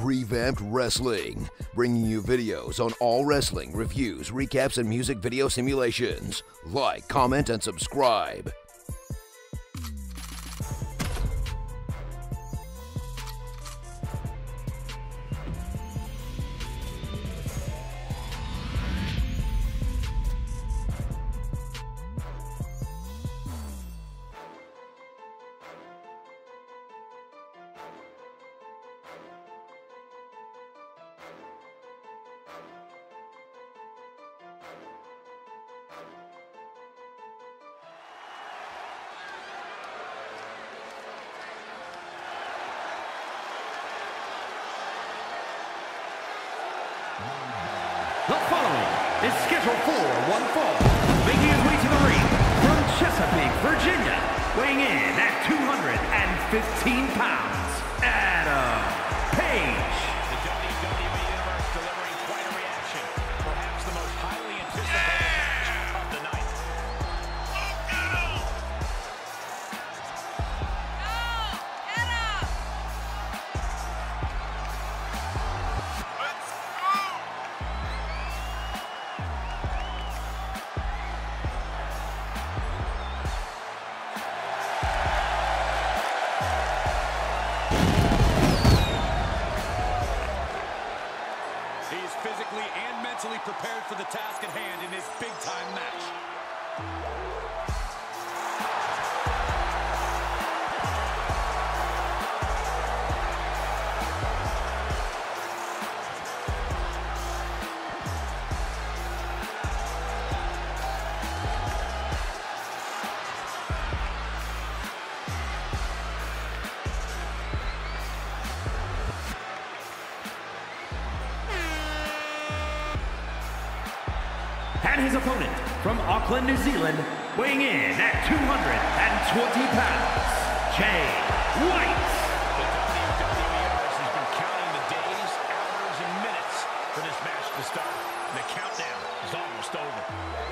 Revamped Wrestling, bringing you videos on all wrestling, reviews, recaps, and music video simulations. Like, comment, and subscribe. The following is scheduled for one fall, making his way to the ring from Chesapeake, Virginia, weighing in at 215 pounds, Adam Page. The WWE Universe delivering quite a reaction, perhaps the most highly anticipated match of the night. He's physically and mentally prepared for the task at hand in this big-time match. And his opponent from Auckland, New Zealand, weighing in at 220 pounds, Jay White. The WWE Universe has been counting the days, hours, and minutes for this match to start. The countdown is almost over.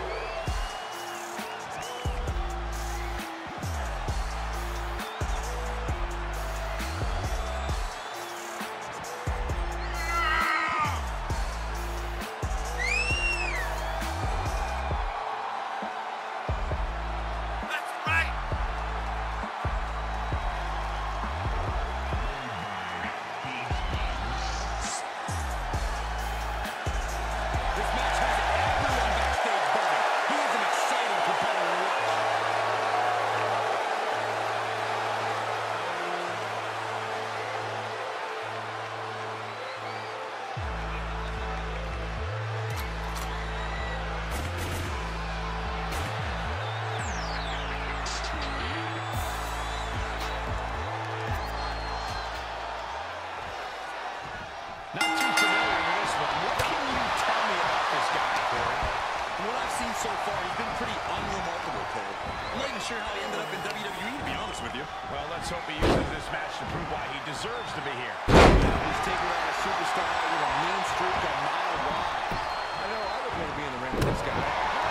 Not too familiar with this one. What can you tell me about this guy, Corey? From what I've seen so far, he's been pretty unremarkable, Cole. I'm not even sure how he ended up in WWE, to be honest with you. Well, let's hope he uses this match to prove why he deserves to be here. He's taking on a superstar with a mean streak a mile wide. I know I would want to be in the ring with this guy.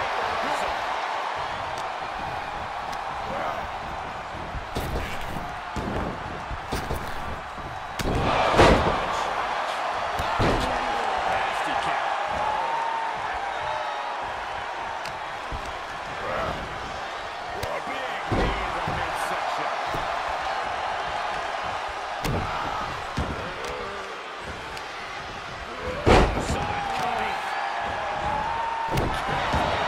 Nasty kick. A big knee in the midsection. Saw it coming.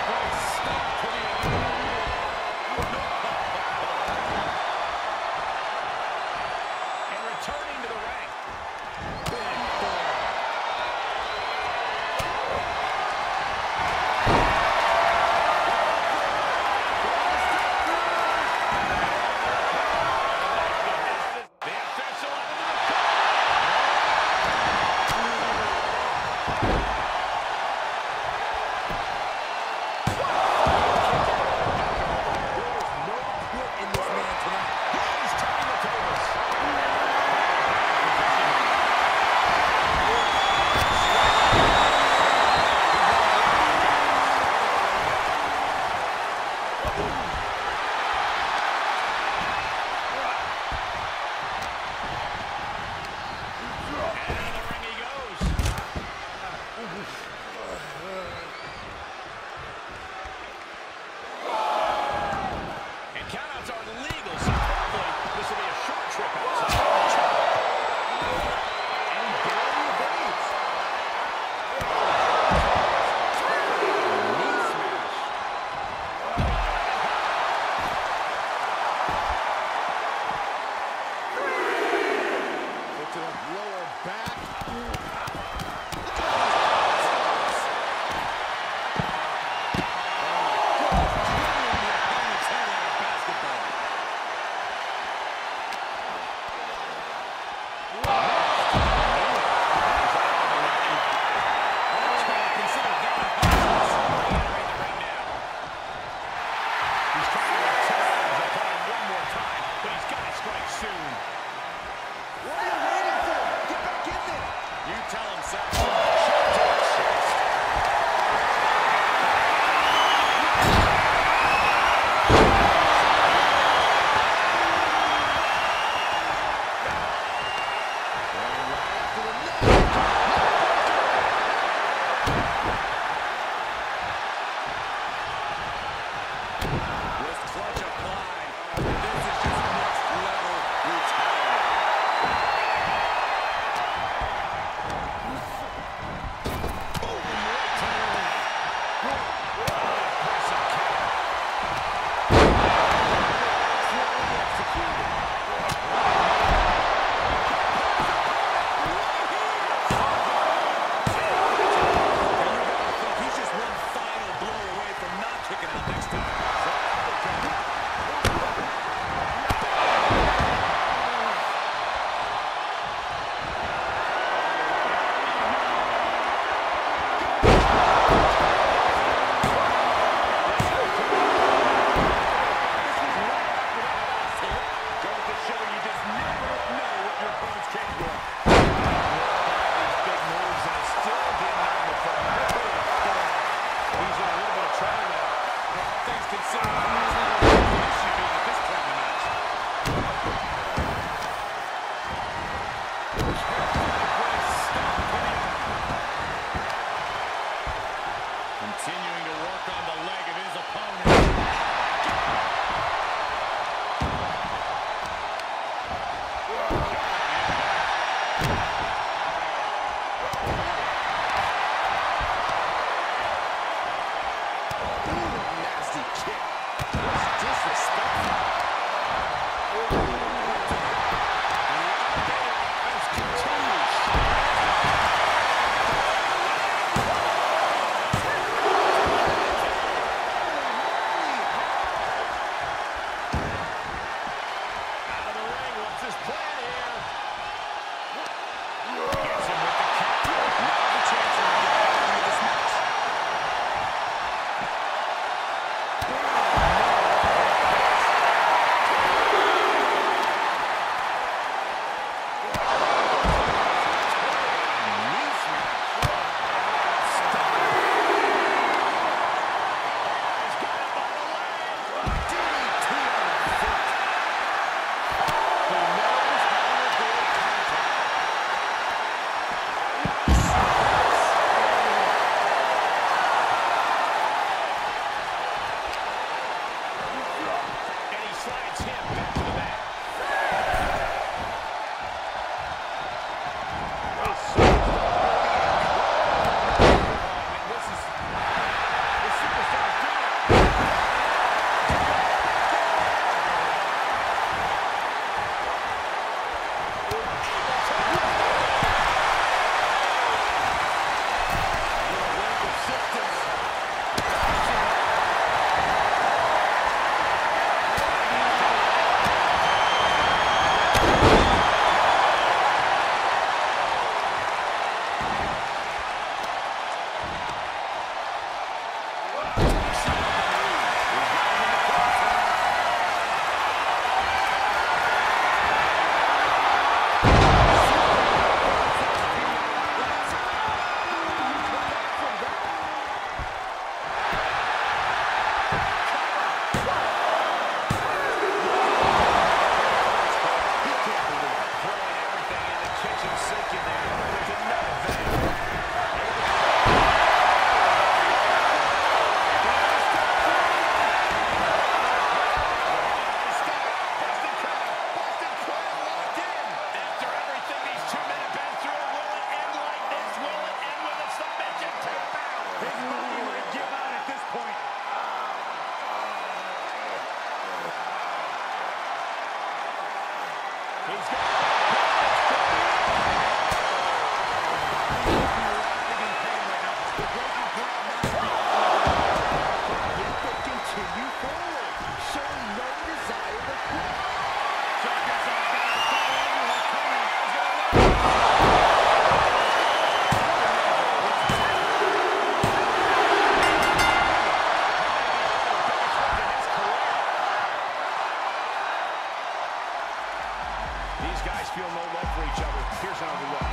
These guys feel no love for each other. Here's another look.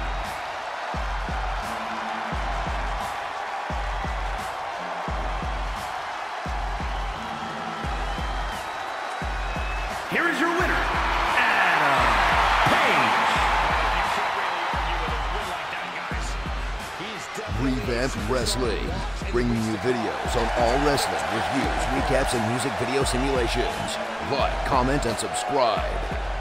Here is your winner, Adam Page. You can't really argue with a win like that, guys. He's definitely Revamped Wrestling, bringing you videos on all wrestling, reviews, recaps, and music video simulations. Like, comment, and subscribe.